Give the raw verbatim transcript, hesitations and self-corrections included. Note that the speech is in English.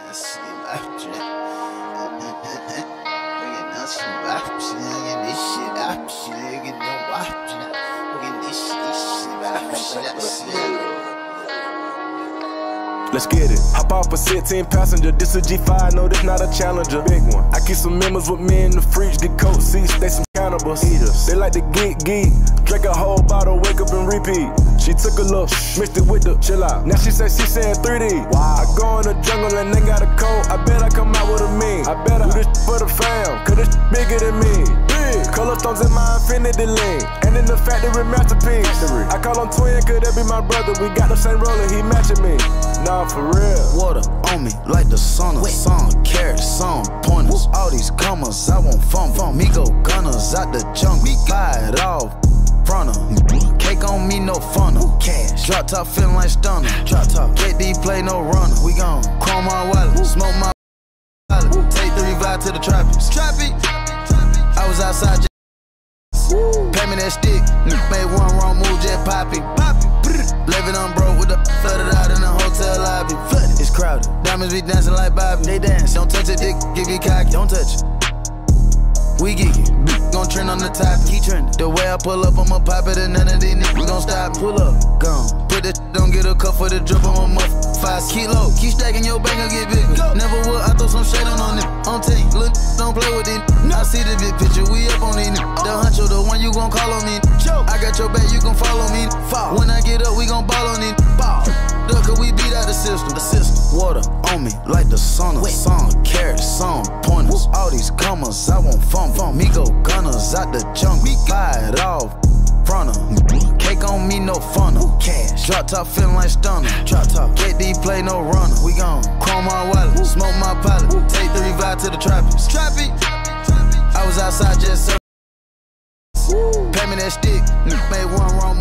Let's get it. Hop off a sixteen passenger. This a G five, no, this not a Challenger. Big one. I keep some members with me in the fridge. Get coat seats, they some cannibals. Eaters. They like to geek geek. Drink a whole bottle, wake up and repeat. She took a look, mixed it with the chill out. Now she say she saying three D. Wow. I go in the jungle and they got a coat. I bet I come out with a mean. I bet I do this for the fam, cause this bigger than me. Big. Color stones in my infinity lane. And in the factory masterpiece. I call him twin, could that be my brother? We got the same roller, he matching me. Nah, for real. Water on me like the sun of sun, carrots, some pointers. All these commas, I want fun. Fun. Me go gunners out the junk, me buy it off. Front cake on me, no funnel. Cash. Drop top feeling like stunner. Drop top. K D play no runner. We gon' chrome my wallet, smoke my wallet. Take the revive to the trappies. Trappy. I was outside. Pay me that stick. Made one wrong move, just poppy. Living on broke with the flooded out in the hotel lobby. It's crowded. Diamonds be dancing like Bobby. They dance. Don't touch it, dick. Give you cocky. Don't touch it. We geeky. Gon' trend on the top. Keep trending. The way I pull up, I'ma pop it, and none of these niggas gon' stop. Pull up. Gone. Put that don't get a cup for the drip on my muff. Five kilo. Keep stacking your bank and get bigger. Go. Never would. I throw some shade on on it. On tape. Look, don't play with it. I see the big picture. We up on it. The huncho, the one you gon' call on me. I got your back, you gon' follow me. Fall. When I get up, we gon' ball on it. Ball. Duck, cause we beat out the system. The system. Water on me like the sun of sun, carrots, some pointers. All these commas, I want fun. fun. Me go gunners out the junk, me buy it off. Front cake on me, no funnel. Cash. Drop top feeling like stunner. Drop top. K D play no runner. We gon' chrome my wallet, smoke my pilot. Take the revive to the trappies. Trappy. I was outside just surfing. Pay me that stick. Made one wrong